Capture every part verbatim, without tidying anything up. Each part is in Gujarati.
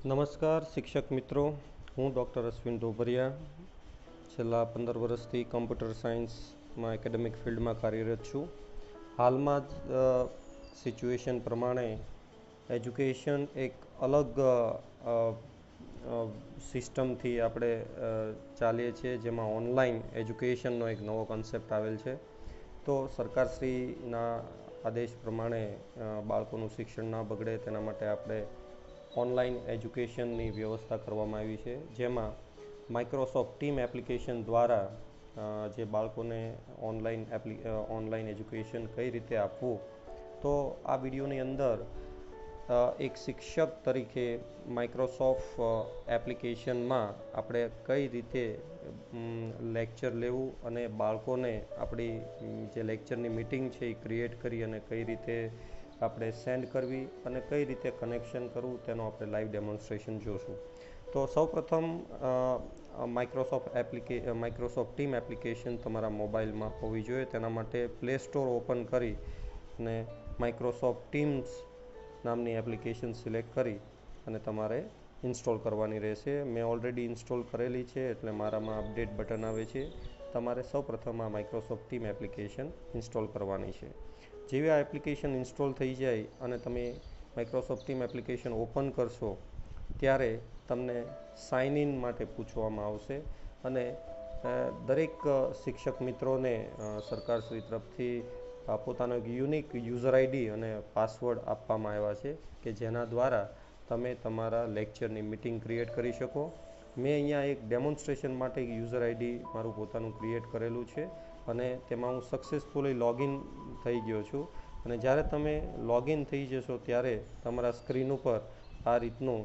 નમસ્કાર શિક્ષક મિત્રો, હું ડૉક્ટર અશ્વિન ડોબરિયા છેલ્લા પંદર વર્ષથી કમ્પ્યુટર સાયન્સમાં એકેડેમિક ફિલ્ડમાં કાર્યરત છું. હાલમાં જ સિચ્યુએશન પ્રમાણે એજ્યુકેશન એક અલગ સિસ્ટમથી આપણે ચાલીએ છીએ, જેમાં ઓનલાઈન એજ્યુકેશનનો એક નવો કન્સેપ્ટ આવેલ છે. તો સરકારશ્રીના આદેશ પ્રમાણે બાળકોનું શિક્ષણ ના બગડે તેના માટે આપણે ઓનલાઈન એજ્યુકેશનની વ્યવસ્થા કરવામાં આવી છે, જેમાં માઇક્રોસોફ્ટ ટીમ એપ્લિકેશન દ્વારા જે બાળકોને ઓનલાઈન એપ્લિ ઓનલાઈન એજ્યુકેશન કઈ રીતે આપવું, તો આ વિડીયોની અંદર એક શિક્ષક તરીકે માઇક્રોસોફ્ટ એપ્લિકેશનમાં આપણે કઈ રીતે લેક્ચર લેવું અને બાળકોને આપણી જે લેક્ચરની મિટિંગ છે એ ક્રિએટ કરી અને કઈ રીતે આપણે સેન્ડ કરવી અને કઈ રીતે કનેક્શન કરવું તેનો આપણે લાઈવ ડેમોન્સ્ટ્રેશન જોશું. તો સૌપ્રથમ માઇક્રોસોફ્ટ એપ્લિકે માઇક્રોસોફ્ટ ટીમ એપ્લિકેશન તમારા મોબાઈલમાં હોવી જોઈએ. તેના માટે પ્લે સ્ટોર ઓપન કરી અને માઇક્રોસોફ્ટ ટીમ્સ નામની એપ્લિકેશન સિલેક્ટ કરી અને તમારે ઇન્સ્ટોલ કરવાની રહેશે. મેં ઓલરેડી ઇન્સ્ટોલ કરેલી છે એટલે મારામાં અપડેટ બટન આવે છે. તમારે સૌપ્રથમ આ માઇક્રોસોફ્ટ ટીમ એપ્લિકેશન ઇન્સ્ટોલ કરવાની છે. જેવી આ એપ્લિકેશન ઇન્સ્ટોલ થઈ જાય અને તમે માઇક્રોસોફ્ટ ટીમ એપ્લિકેશન ઓપન કરશો ત્યારે તમને સાઇન ઇન માટે પૂછવામાં આવશે અને દરેક શિક્ષક મિત્રોને સરકારશ્રી તરફથી પોતાનો એક યુનિક યુઝર આઈડી અને પાસવર્ડ આપવામાં આવ્યા છે કે જેના દ્વારા તમે તમારા લેક્ચરની મિટિંગ ક્રિએટ કરી શકો. મેં અહીંયા એક ડેમોન્સ્ટ્રેશન માટે એક યુઝર આઈડી મારું પોતાનું ક્રિએટ કરેલું છે અને તેમાં હું સક્સેસફુલી લોગિન થઈ ગયો છું. અને જ્યારે તમે લોગિન થઈ જશો ત્યારે તમારા સ્ક્રીન ઉપર આ રીતનું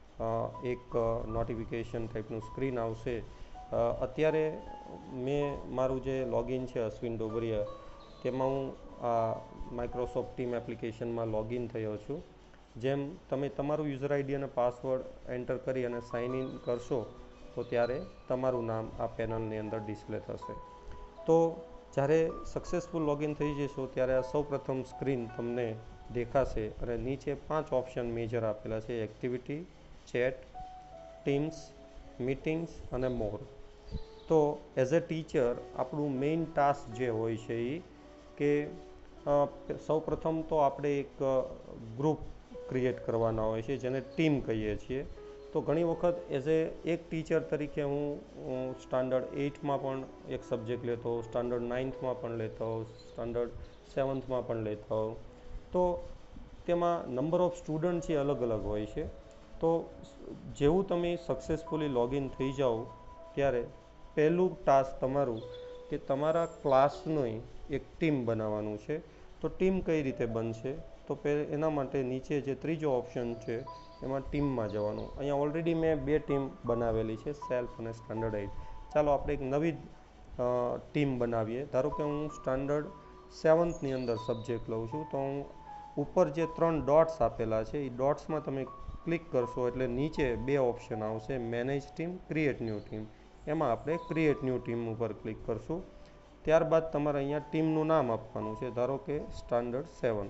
એક નોટિફિકેશન ટાઈપનું સ્ક્રીન આવશે. અત્યારે મેં મારું જે લોગિન છે અશ્વિન ડોબરિયા, તેમાં હું આ માઇક્રોસોફ્ટ ટીમ એપ્લિકેશનમાં લોગિન થયો છું. જેમ તમે તમારું યુઝર આઈડી અને પાસવર્ડ એન્ટર કરી અને સાઇન ઇન કરશો તો ત્યારે તમારું નામ આ પેનલની અંદર ડિસ્પ્લે થશે. તો જ્યારે સક્સેસફુલ લોગિન થઈ જશો ત્યારે આ સૌપ્રથમ સ્ક્રીન તમને દેખાશે અને નીચે પાંચ ઓપ્શન મેજર આપેલા છે: એક્ટિવિટી, ચેટ, ટીમ્સ, મીટિંગ્સ અને મોર. તો એઝ અ ટીચર આપણું મેઇન ટાસ્ક જે હોય છે એ કે સૌપ્રથમ તો આપણે એક ગ્રુપ ક્રિએટ કરવાના હોય છે જેને ટીમ કહીએ છીએ. તો ઘણી વખત એઝ એ એક ટીચર તરીકે હું સ્ટાન્ડર્ડ એઇટમાં પણ એક સબ્જેક્ટ લેતો હોઉં, સ્ટાન્ડર્ડ નાઇન્થમાં પણ લેતો હોઉં, સ્ટાન્ડર્ડ સેવન્થમાં પણ લેતો હોઉં. તો તેમાં નંબર ઓફ સ્ટુડન્ટ છે અલગ અલગ હોય છે. તો જેવું તમે સક્સેસફુલી લોગિન થઈ જાઓ ત્યારે પહેલું ટાસ્ક તમારું કે તમારા ક્લાસની એક ટીમ બનાવવાનું છે. તો ટીમ કઈ રીતે બનશે? તો પહેલાં એના માટે નીચે જે ત્રીજો ઓપ્શન છે એમાં ટીમમાં જવાનું. અહીંયા ઓલરેડી મેં બે ટીમ બનાવેલી છે, સેલ્ફ અને સ્ટાન્ડર્ડ એઇટ. ચાલો આપણે એક નવી ટીમ બનાવીએ. ધારો કે હું સ્ટાન્ડર્ડ સેવન્થની અંદર સબ્જેક્ટ લઉં છું, તો હું ઉપર જે ત્રણ ડોટ્સ આપેલા છે એ ડોટ્સમાં તમે ક્લિક કરશો એટલે નીચે બે ઓપ્શન આવશે: manage team, create new team. એમાં આપણે ક્રિએટ ન્યૂ ટીમ ઉપર ક્લિક કરશું. ત્યારબાદ તમારે અહીંયા ટીમનું નામ આપવાનું છે. ધારો કે સ્ટાન્ડર્ડ સેવન.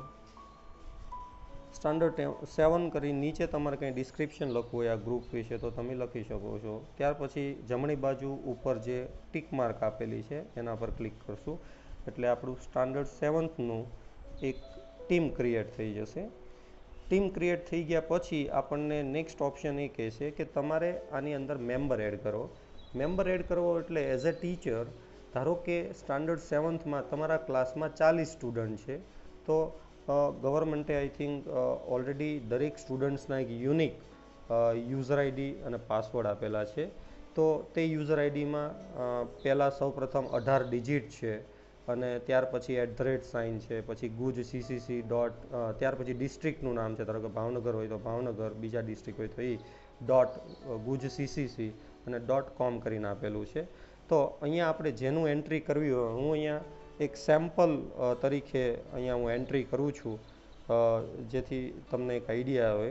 સ્ટાન્ડર્ડ સેવન કરી નીચે તમારે કંઈ ડિસ્ક્રિપ્શન લખવું હોય આ ગ્રુપ વિશે તો તમે લખી શકો છો. ત્યાર પછી જમણી બાજુ ઉપર જે ટીક માર્ક આપેલી છે એના પર ક્લિક કરશું એટલે આપણું સ્ટાન્ડર્ડ સેવન્થનું એક ટીમ ક્રિએટ થઈ જશે. ટીમ ક્રિએટ થઈ ગયા પછી આપણને નેક્સ્ટ ઓપ્શન એ કહેશે કે તમારે આની અંદર મેમ્બર એડ કરો. મેમ્બર એડ કરવો એટલે એઝ અ ટીચર, ધારો કે સ્ટાન્ડર્ડ સેવન્થમાં તમારા ક્લાસમાં ચાલીસ સ્ટુડન્ટ છે, તો ગવર્મેન્ટે આઈ થિંક ઓલરેડી દરેક સ્ટુડન્ટ્સના એક યુનિક યુઝર આઈડી અને પાસવર્ડ આપેલા છે. તો તે યુઝર આઈડીમાં પહેલાં સૌપ્રથમ અઢાર ડિજિટ છે અને ત્યાર પછી એટ ધ રેટ સાઇન છે, પછી ગુજ સીસીસી ડોટ, ત્યાર પછી ડિસ્ટ્રિક્ટનું નામ છે. ધારો કે ભાવનગર હોય તો ભાવનગર, બીજા ડિસ્ટ્રિક્ટ હોય તો એ ડોટ ગુજ સીસીસી અને ડોટ કોમ કરીને આપેલું છે. તો અહીંયા આપણે જેનું એન્ટ્રી કરવી હોય, હું અહીંયા એક સેમ્પલ તરીકે અહીંયા હું એન્ટ્રી કરું છું જેથી તમને એક આઈડિયા આવે.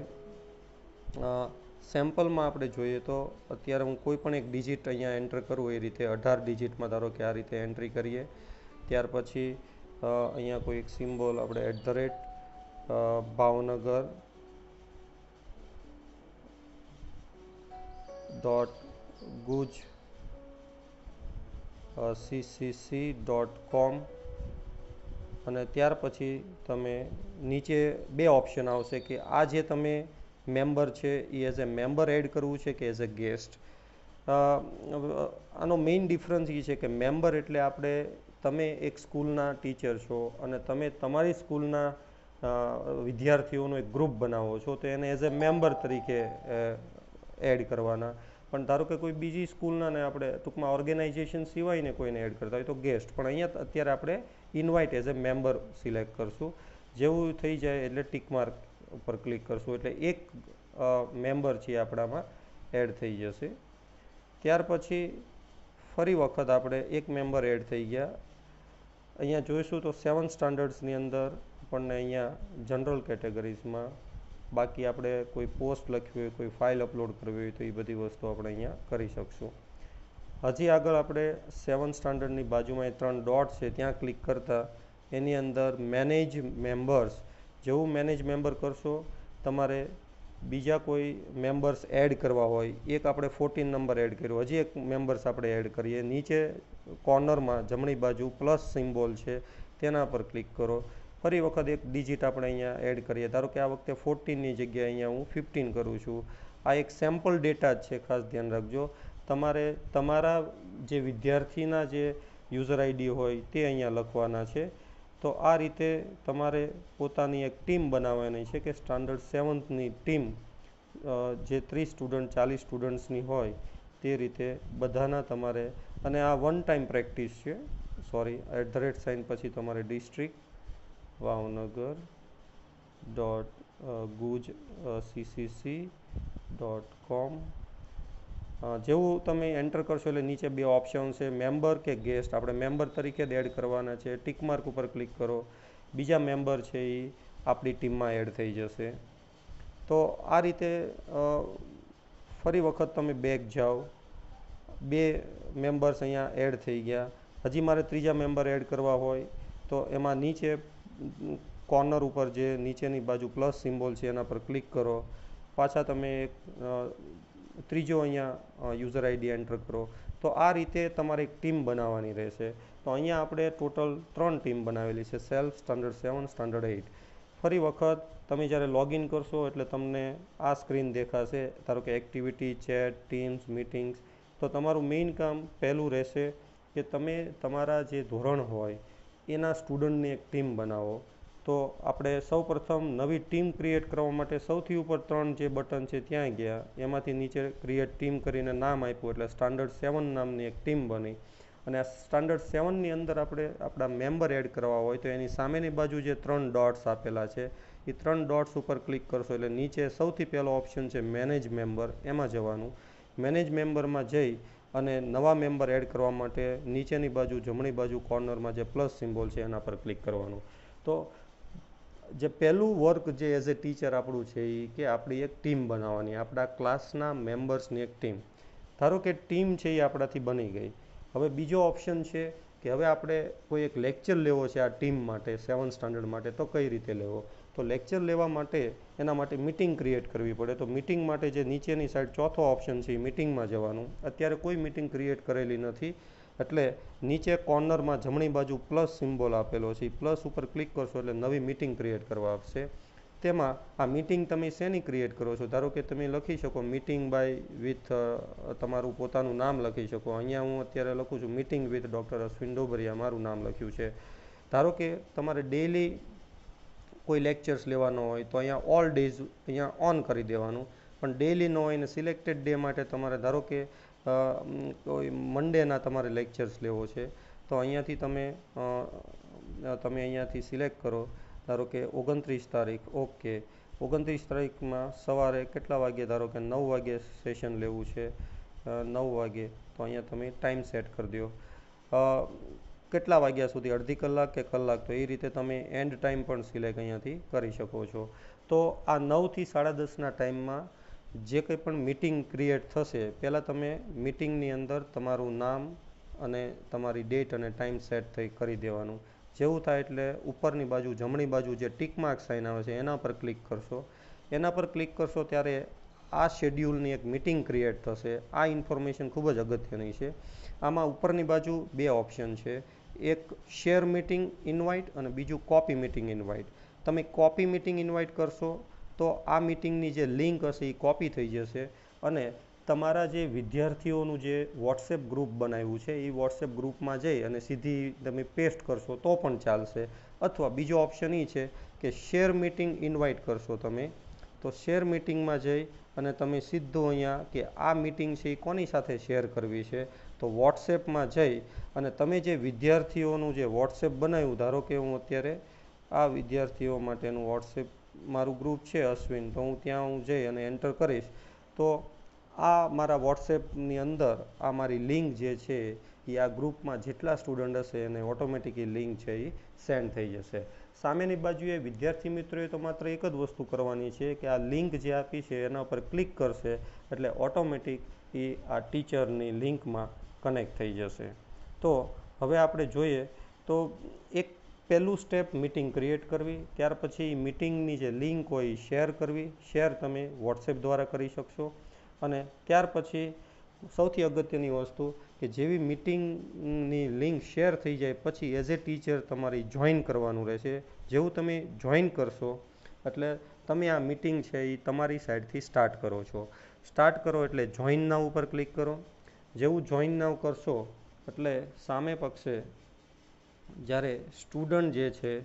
સેમ્પલમાં આપણે જોઈએ તો અત્યારે હું કોઈ પણ એક ડિજિટ અહીંયા એન્ટર કરું એ રીતે અઢાર ડિજિટમાં ધારો કે આ રીતે એન્ટ્રી કરીએ. ત્યાર પછી અહીંયા કોઈ એક સિમ્બોલ આપણે at the rate Bhavnagar dot Guj CCC dot com અને ત્યાર પછી તમે નીચે બે ઓપ્શન આવશે કે આ જે તમે મેમ્બર છે એ એઝ એ મેમ્બર એડ કરવું છે કે એઝ એ ગેસ્ટ. આનો મેઇન ડિફરન્સ એ છે કે મેમ્બર એટલે આપણે તમે એક સ્કૂલના ટીચર છો અને તમે તમારી સ્કૂલના વિદ્યાર્થીઓનો એક ગ્રુપ બનાવો છો તો એને એઝ એ મેમ્બર તરીકે એડ કરવાના. પણ ધારો કે કોઈ બીજી સ્કૂલના ને આપણે ટૂંકમાં ઓર્ગેનાઇઝેશન સિવાયને કોઈને એડ કરતા હોય તો ગેસ્ટ, પણ અહીંયા અત્યારે આપણે invite as a member select કરશું. જેવું થઈ જાય એટલે ટિક માર્ક ઉપર ક્લિક કરશું એટલે એક મેમ્બર છે આપણામાં એડ થઈ જશે. ત્યાર પછી ફરી વખત આપણે એક મેમ્બર એડ થઈ ગયા. અહીંયા જોઈશું તો સેવન્થ સ્ટાન્ડર્ડ્સની અંદર આપણને અહીંયા જનરલ કેટેગરીઝમાં બાકી આપણે કોઈ પોસ્ટ લખવી હોય, કોઈ ફાઇલ અપલોડ કરવી હોય તો એ બધી વસ્તુ આપણે અહીંયા કરી શકશું. હજી આગળ આપણે સેવન્થ સ્ટાન્ડર્ડની બાજુમાં એ ત્રણ ડોટ છે ત્યાં ક્લિક કરતાં એની અંદર મેનેજ મેમ્બર્સ, જેવું મેનેજ મેમ્બર કરશો તમારે બીજા કોઈ મેમ્બર્સ એડ કરવા હોય, એક આપણે ફોર્ટીન નંબર એડ કર્યો, હજી એક મેમ્બર્સ આપણે એડ કરીએ. નીચે કોર્નરમાં જમણી બાજુ પ્લસ સિમ્બોલ છે તેના પર ક્લિક કરો. ફરી વખત એક ડિજિટ આપણે અહીંયા એડ કરીએ. ધારો કે આ વખતે ફોર્ટીનની જગ્યાએ અહીંયા હું ફિફ્ટીન કરું છું. આ એક સેમ્પલ ડેટા જ છે, ખાસ ધ્યાન રાખજો. તમારે તમારા જે વિદ્યાર્થીના જે યુઝર આઈડી હોય તે અહીંયા લખવાના છે. તો આ રીતે તમારે પોતાની એક ટીમ બનાવવાની છે કે સ્ટાન્ડર્ડ સેવન્થની ટીમ જે ત્રીસ સ્ટુડન્ટ ચાલીસ સ્ટુડન્ટ્સની હોય તે રીતે બધાના તમારે, અને આ વન ટાઈમ પ્રેક્ટિસ છે. Sorry, at the rate sign પછી તમારે district Bhavnagar dot Guj CCC dot com જેવું તમે એન્ટર કરશો એટલે નીચે બે ઓપ્શન છે, મેમ્બર કે ગેસ્ટ. આપણે મેમ્બર તરીકે જ એડ કરવાના છે. ટિક માર્ક ઉપર ક્લિક કરો, બીજા મેમ્બર છે એ આપણી ટીમમાં એડ થઈ જશે. તો આ રીતે ફરી વખત તમે બેક જાઓ, બે મેમ્બર્સ અહીંયા એડ થઈ ગયા. હજી મારે ત્રીજા મેમ્બર એડ કરવા હોય તો એમાં નીચે કોર્નર ઉપર જે નીચેની બાજુ પ્લસ સિમ્બોલ છે એના પર ક્લિક કરો. પાછા તમે એક ત્રીજો અહીંયા યુઝર આઈડી એન્ટર કરો. તો આ રીતે તમારે એક ટીમ બનાવવાની રહેશે. તો અહીંયા આપણે ટોટલ ત્રણ ટીમ બનાવેલી છે, self, standard seven, standard eight. ફરી વખત તમે જ્યારે લોગિન કરશો એટલે તમને આ સ્ક્રીન દેખાશે. ધારો કે એક્ટિવિટી, ચેટ, ટીમ્સ, મીટિંગ્સ. તો તમારું મેઇન કામ પહેલું રહેશે કે તમે તમારા જે ધોરણ હોય એના સ્ટુડન્ટની એક ટીમ બનાવો. તો આપણે સૌપ્રથમ નવી ટીમ ક્રિએટ કરવા માટે સૌથી ઉપર ત્રણ જે બટન છે ત્યાં ગયા, એમાંથી નીચે ક્રિએટ ટીમ કરીને નામ આપ્યું એટલે સ્ટાન્ડર્ડ સેવન નામની એક ટીમ બની. અને આ સ્ટાન્ડર્ડ સેવનની અંદર આપણે આપણા મેમ્બર એડ કરવા હોય તો એની સામેની બાજુ જે ત્રણ ડોટ્સ આપેલા છે એ ત્રણ ડોટ્સ ઉપર ક્લિક કરશો એટલે નીચે સૌથી પહેલો ઓપ્શન છે મેનેજ મેમ્બર, એમાં જવાનું. મેનેજ મેમ્બરમાં જઈ અને નવા મેમ્બર એડ કરવા માટે નીચેની બાજુ જમણી બાજુ કોર્નરમાં જે પ્લસ સિમ્બોલ છે એના પર ક્લિક કરવાનું. તો જે પહેલું વર્ક જે એઝ એ ટીચર આપણું છે એ કે આપણી એક ટીમ બનાવવાની, આપણા ક્લાસના મેમ્બર્સની એક ટીમ. ધારો કે ટીમ છે એ આપણાથી બની ગઈ. હવે બીજો ઓપ્શન છે કે હવે આપણે કોઈ એક લેક્ચર લેવો છે આ ટીમ માટે, સેવન સ્ટાન્ડર્ડ માટે, તો કઈ રીતે લેવો? તો લેક્ચર લેવા માટે એના માટે મિટિંગ ક્રિએટ કરવી પડે. તો મિટિંગ માટે જે નીચેની સાઈડ ચોથો ઓપ્શન છે એ મિટિંગમાં જવાનું. અત્યારે કોઈ મિટિંગ ક્રિએટ કરેલી નથી એટલે નીચે કોર્નરમાં જમણી બાજુ પ્લસ સિમ્બોલ આપેલો છે, પ્લસ ઉપર ક્લિક કરશો એટલે નવી મિટિંગ ક્રિએટ કરવા આપશે. તેમાં આ મિટિંગ તમે શેની ક્રિએટ કરો છો? ધારો કે તમે લખી શકો મિટિંગ બાય વિથ, તમારું પોતાનું નામ લખી શકો. અહીંયા હું અત્યારે લખું છું meeting with doctor Ashwin Dobariya, મારું નામ લખ્યું છે. ધારો કે તમારે ડેઇલી કોઈ લેક્ચર્સ લેવાનો હોય તો અહીંયા ઓલ ડેઝ અહીંયા ઓન કરી દેવાનું. પણ ડેઇલી ન હોય ને સિલેક્ટેડ ડે માટે તમારે ધારો કે કોઈ મંડેના તમારે લેક્ચર્સ લેવો છે તો અહીંયાથી તમે તમે અહીંયાથી સિલેક્ટ કરો. ધારો કે ઓગણત્રીસ તારીખ, ઓકે. ઓગણત્રીસ તારીખમાં સવારે કેટલા વાગે? ધારો કે નવ વાગે સેશન લેવું છે, નવ વાગે. તો અહીંયા તમે ટાઈમ સેટ કરી દો. કેટલા વાગ્યા સુધી? અડધી કલાક કે કલાક? તો એ રીતે તમે એન્ડ ટાઈમ પણ સિલેક્ટ અહીંયાથી કરી શકો છો. તો આ નવથી સાડા દસના ટાઈમમાં જે કંઈ પણ મિટિંગ ક્રિએટ થશે, પહેલાં તમે મિટિંગની અંદર તમારું નામ અને તમારી ડેટ અને ટાઈમ સેટ થઈ કરી દેવાનું. જેવું થાય એટલે ઉપરની બાજુ જમણી બાજુ જે ટિક માર્ક સાઇન આવે છે એના પર ક્લિક કરશો. એના પર ક્લિક કરશો ત્યારે આ શેડ્યુલની એક મિટિંગ ક્રિએટ થશે. આ ઇન્ફોર્મેશન ખૂબ જ અગત્યની છે. આમાં ઉપરની બાજુ બે ઓપ્શન છે, એક શેર મિટિંગ ઇન્વાઇટ અને બીજું કોપી મિટિંગ ઇન્વાઇટ. તમે કોપી મિટિંગ ઇન્વાઇટ કરશો તો આ મિટિંગની જે લિંક હશે એ કોપી થઈ જશે અને તમારા જે વિદ્યાર્થીઓનું જે વોટ્સએપ ગ્રુપ બનાવ્યું છે એ વોટ્સએપ ગ્રુપમાં જઈ અને સીધી તમે પેસ્ટ કરશો તો પણ ચાલશે. અથવા બીજો ઓપ્શન એ છે કે શેર મિટિંગ ઇન્વાઇટ કરશો તમે, તો શેર મિટિંગમાં જઈ અને તમે સીધું અહીંયા કે આ મિટિંગ છે એ કોની સાથે શેર કરવી છે, તો વોટ્સએપમાં જઈ અને તમે જે વિદ્યાર્થીઓનું જે વોટ્સએપ બનાવ્યું, ધારો કે હું અત્યારે આ વિદ્યાર્થીઓ માટેનું વોટ્સએપ મારું ગ્રુપ છે અશ્વિન, તો હું ત્યાં હું જઈ અને એન્ટર કરીશ તો આ મારા વોટ્સએપની અંદર આ મારી લિંક જે છે એ આ ગ્રુપમાં જેટલા સ્ટુડન્ટ હશે એને ઓટોમેટિકલી લિંક છે એ સેન્ડ થઈ જશે. સામેની બાજુએ વિદ્યાર્થી મિત્રોએ તો માત્ર એક જ વસ્તુ કરવાની છે કે આ લિંક જે આપી છે એના પર ક્લિક કરશે એટલે ઓટોમેટિક એ આ ટીચરની લિંકમાં કનેક્ટ થઈ જશે. તો હવે આપણે જોઈએ તો એક પહેલું સ્ટેપ મિટિંગ ક્રિએટ કરવી, ત્યાર પછી મિટિંગની જે લિંક હોય એ શેર કરવી. શેર તમે વોટ્સએપ દ્વારા કરી શકશો અને ત્યાર પછી સૌથી અગત્યની વસ્તુ કે જેવી મિટિંગની લિંક શેર થઈ જાય પછી એઝ એ ટીચર તમારી જોઈન કરવાનું રહેશે. જેવું તમે જોઈન કરશો એટલે તમે આ મિટિંગ છે એ તમારી સાઈડથી સ્ટાર્ટ કરો છો. સ્ટાર્ટ કરો એટલે જોઈન નાવ ઉપર ક્લિક કરો. જેવું જોઈન નાવ કરશો એટલે સામે પક્ષે જ્યારે સ્ટુડન્ટ જે છે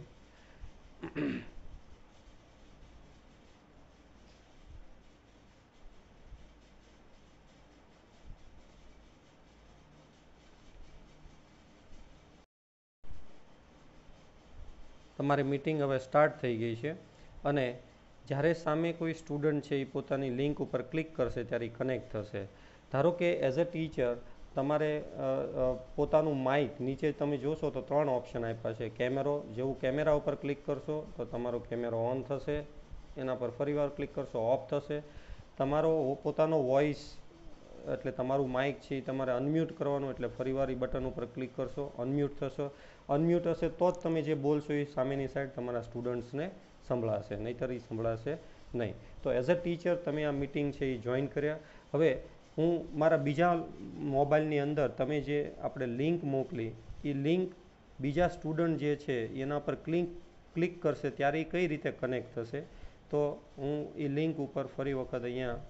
તમારી મિટિંગ હવે સ્ટાર્ટ થઈ ગઈ છે અને જ્યારે સામે કોઈ સ્ટુડન્ટ છે એ પોતાની લિંક ઉપર ક્લિક કરશે ત્યારે એ કનેક્ટ થશે. ધારો કે એઝ અ ટીચર તમારે પોતાનું માઇક નીચે તમે જોશો તો ત્રણ ઓપ્શન આપ્યા છે. કેમેરો, જેવું કેમેરા ઉપર ક્લિક કરશો તો તમારો કેમેરો ઓન થશે, એના પર ફરીવાર ક્લિક કરશો ઓફ થશે. તમારો પોતાનો વોઇસ એટલે તમારું માઇક છે એ તમારે અનમ્યુટ કરવાનું એટલે ફરીવાર એ બટન ઉપર ક્લિક કરશો, અનમ્યુટ થશો. અનમ્યુટ હશે તો જ તમે જે બોલશો એ સામેની સાઈડ તમારા સ્ટુડન્ટ્સને સંભળાશે, નહીંતર એ સંભળાશે નહીં. તો એઝ અ ટીચર તમે આ મિટિંગ છે એ જોઈન કર્યા. હવે હું મારા બીજા મોબાઈલની અંદર તમે જે આપણે લિંક મોકલી એ લિંક બીજા સ્ટુડન્ટ જે છે એના પર ક્લિક ક્લિક કરશે ત્યારે એ કઈ રીતે કનેક્ટ થશે, તો હું એ લિંક ઉપર ફરી વખત અહીંયા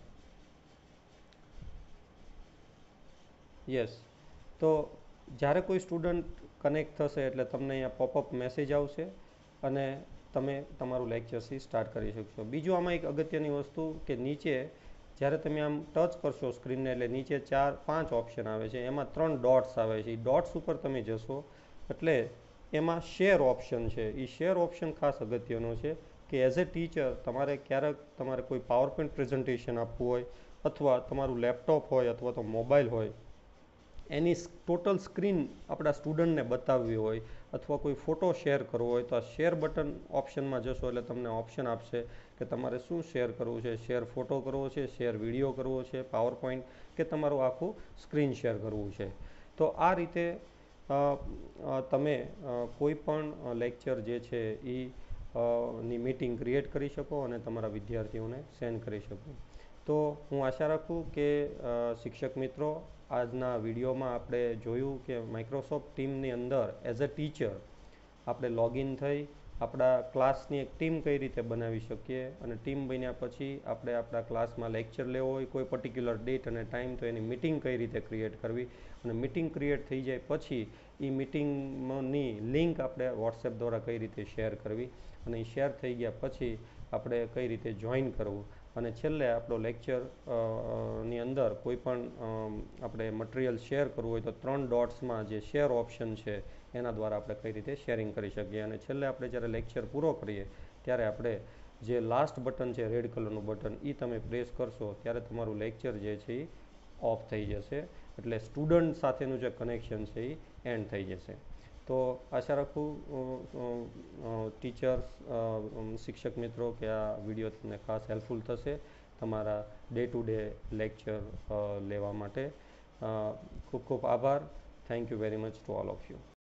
યસ તો જ્યારે કોઈ સ્ટુડન્ટ કનેક્ટ થશે એટલે તમને અહીંયા પોપઅપ મેસેજ આવશે અને તમે તમારું લેક્ચરથી સ્ટાર્ટ કરી શકશો. બીજું આમાં એક અગત્યની વસ્તુ કે નીચે જ્યારે તમે આમ ટચ કરશો સ્ક્રીનને એટલે નીચે ચાર પાંચ ઓપ્શન આવે છે, એમાં ત્રણ ડોટ્સ આવે છે. એ ડોટ્સ ઉપર તમે જશો એટલે એમાં શેર ઓપ્શન છે. એ શેર ઓપ્શન ખાસ અગત્યનો છે કે એઝ એ ટીચર તમારે ક્યારેક તમારે કોઈ પાવર પોઈન્ટ પ્રેઝન્ટેશન આપવું હોય અથવા તમારું લેપટોપ હોય અથવા તો મોબાઈલ હોય એની ટોટલ સ્ક્રીન આપણા સ્ટુડન્ટને બતાવવી હોય અથવા કોઈ ફોટો શેર કરવો હોય તો આ શેર બટન ઓપ્શનમાં જશો એટલે તમને ઓપ્શન આપશે કે તમારે શું શેર કરવું છે. શેર ફોટો કરવો છે, શેર વિડીયો કરવો છે, પાવર પોઈન્ટ કે તમારું આખું સ્ક્રીન શેર કરવું છે. તો આ રીતે તમે કોઈ પણ લેક્ચર જે છે એ ની મિટિંગ ક્રિએટ કરી શકો અને તમારા વિદ્યાર્થીઓને સેન્ડ કરી શકો. તો હું આશા રાખું કે શિક્ષક મિત્રો આજના વિડીયોમાં આપણે જોયું કે માઇક્રોસોફ્ટ ટીમની અંદર એઝ અ ટીચર આપણે લોગિન થઈ આપણા ક્લાસની એક ટીમ કઈ રીતે બનાવી શકીએ અને ટીમ બન્યા પછી આપણે આપણા ક્લાસમાં લેક્ચર લેવો હોય કોઈ પર્ટિક્યુલર ડેટ અને ટાઈમ તો એની મિટિંગ કઈ રીતે ક્રિએટ કરવી અને મિટિંગ ક્રિએટ થઈ જાય પછી એ મિટિંગની લિંક આપણે વોટ્સએપ દ્વારા કઈ રીતે શેર કરવી અને એ શેર થઈ ગયા પછી આપણે કઈ રીતે જોઈન કરવું અને છેલ્લે આપણો લેક્ચર ની અંદર કોઈ પણ આપણે મટીરિયલ શેર કરવું હોય તો ત્રણ ડોટ્સમાં જે શેર ઓપ્શન છે એના દ્વારા આપણે કઈ રીતે શેરિંગ કરી શકીએ અને છેલ્લે આપણે જ્યારે લેક્ચર પૂરો કરીએ ત્યારે આપણે જે લાસ્ટ બટન છે રેડ કલરનું બટન એ તમે પ્રેસ કરશો ત્યારે તમારું લેક્ચર જે છે એ ઓફ થઈ જશે એટલે સ્ટુડન્ટ સાથેનું જે કનેક્શન છે એ એન્ડ થઈ જશે. તો આશા રાખું ટીચર્સ શિક્ષક મિત્રો કે આ વિડીયો તમને ખાસ હેલ્પફુલ થશે તમારા ડે ટુ ડે લેક્ચર લેવા માટે. ખૂબ ખૂબ આભાર. Thank you very much to all of you.